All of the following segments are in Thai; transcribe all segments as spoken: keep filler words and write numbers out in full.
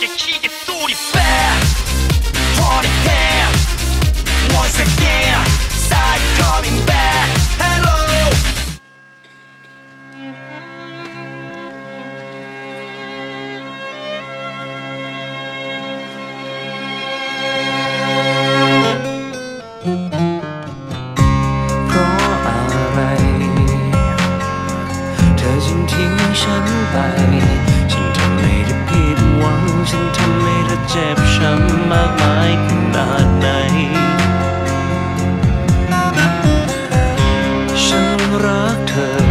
จะขี้จะสู้ดิแพ้พอได้แพ้ once again side coming back helloเพราะอะไรเธอจึงทิ้งฉันไปฉันทำให้เธอผิดหวังฉันทำให้เธอเจ็บช้ำมากมายขนาดไหนฉันรักเธอ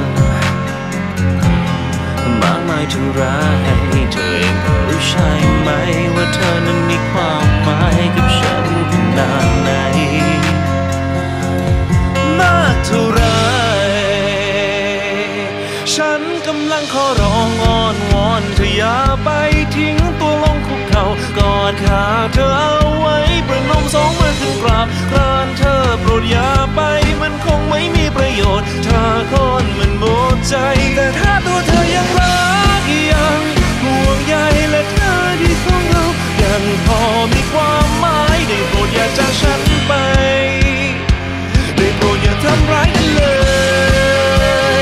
มากมายเท่าไรเธอเองก็รู้ใช่ไหมว่าเธอนั้นมีความหมายกับฉันขนาดไหนมากเท่าไรฉันกำลังขอร้องอ้อนวอนเธออย่าไปทิ้งตัวลงคุกเข่ากอดขาเธอเอาไว้ประนมสองมือขึ้นกราบกรานเธอโปรดอย่าไปมันคงไม่มีประโยชน์ถ้าคนมันหมดใจแต่ถ้าตัวเธอยังรักยังห่วงใยและเธอที่ของเรายังพอมีความหมายได้โปรดอย่าจากฉันไปได้โปรดอย่าทำร้ายกันเลย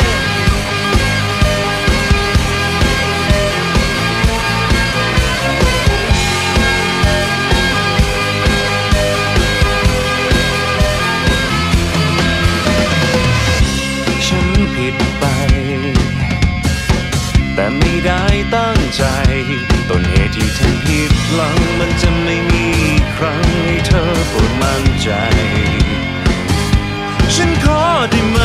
ฉันผิดไปแต่ไม่ได้ตั้งใจต้นเหตุที่ทำผิดหลังมันจะไม่มีครั้งให้เธอโปรดมั่นใจฉันขอได้ไหม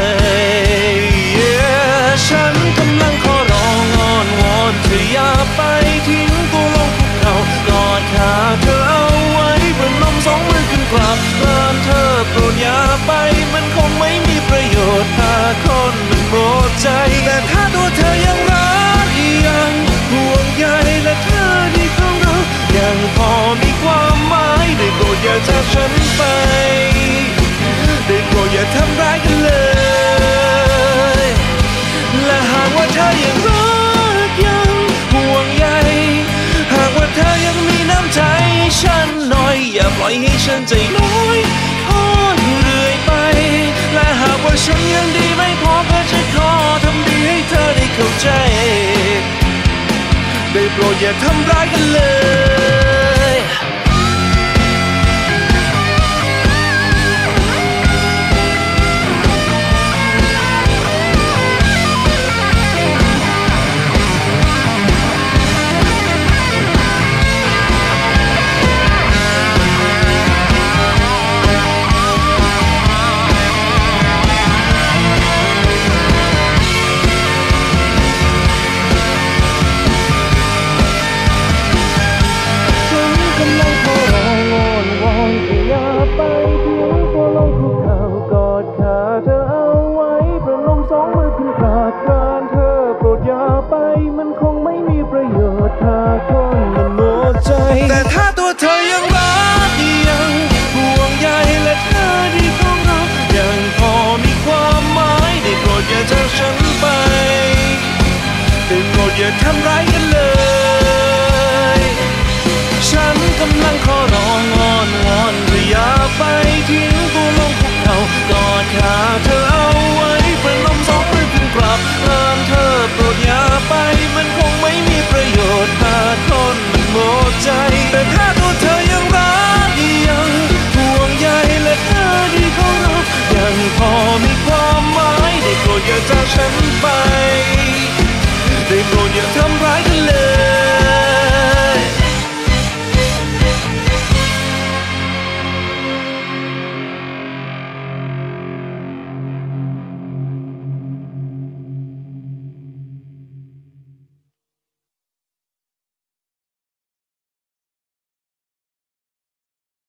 yeah, ฉันกำลังขอร้องอ้อนวอนเธออย่าไปทิ้งตัวลงคุกเข่ากอดขาเธอเอาไว้ประนมสองมือขึ้นกราบกรานเธอโปรดอย่าไปมันคงไม่มีประโยชน์ถ้าคนมันหมดใจแต่ถ้าตัวเธอยังรักยังห่วงใยและเธอที่ของเรายังพอมีความหมายได้โปรดอย่าจากฉันไปได้โปรดอย่าทำร้ายกันเลยและหากว่าเธอยังรักยังห่วงใยหากว่าเธอยังมีน้ำใจฉันหน่อยอย่าปล่อยให้ฉันใจน้อยทอดเรื่อยไปและหากว่าฉันยังดีไม่พอก็จะขอทำดีให้เธอได้เข้าใจได้โปรดอย่าทำร้ายกันเลยมันคงไม่มีประโยชน์ถ้าคนมันหมดใจแต่ถ้าตัวเธอยังรักยังห่วงใยและเธอที่ของเรายังพอมีความหมายได้โปรดอย่าจากฉันไปได้โปรดอย่าทำร้ายกันเลยฉันกำลังขอร้องอ้อนวอนเธออย่าไปทิ้งตัวลงคุกเข่ากอดขาเธอเอาไว้ประนมสองมือขึ้นกราบกรานเธอโปรดอย่าไปมันคงไม่มีประโยชน์ถ้าคนมันหมดใจแต่ถ้าตัวเธอยังรักยังห่วงใยและเธอที่ของเรายังพอมีความหมายได้โปรดอย่าจากฉัน